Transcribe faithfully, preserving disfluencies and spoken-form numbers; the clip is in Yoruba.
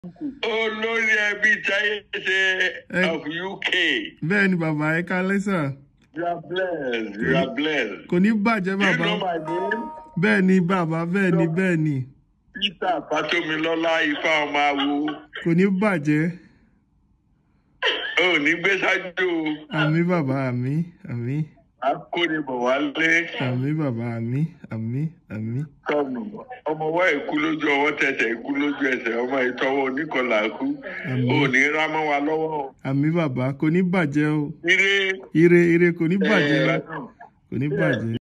Olórí ẹbí Tayese of U K. Bẹ́ẹ̀ ni bàbá ẹ kálẹ́ sà. You are blessed. You are blessed. Kò ní bàjẹ́ bàbá. You know my name? Bẹ́ẹ̀ ni bàbá, bẹ́ẹ̀ ni bẹ́ẹ̀ ni. Peter Fatomilola Ifá ọmọ awo. Kò ní bàjẹ́. O ní gbé ṣáájú. Àmín bàbá, àmín, àmín. Akónibọ̀ wálé. Àmín bàbá, àmín, àmín, àmín. Kọ́nù ọmọ wa ikú lójú ọwọ́ tẹ̀sẹ̀ ikú lójú ẹsẹ̀ ọmọ ìtọ́wọ́ oníkọlà kú. O ní rámọ́ wa lọ́wọ́. Àmín bàbá, kò ní bàjẹ́ o. Ire. Ire ire kò ní bàjẹ́. Kò ní bàjẹ́.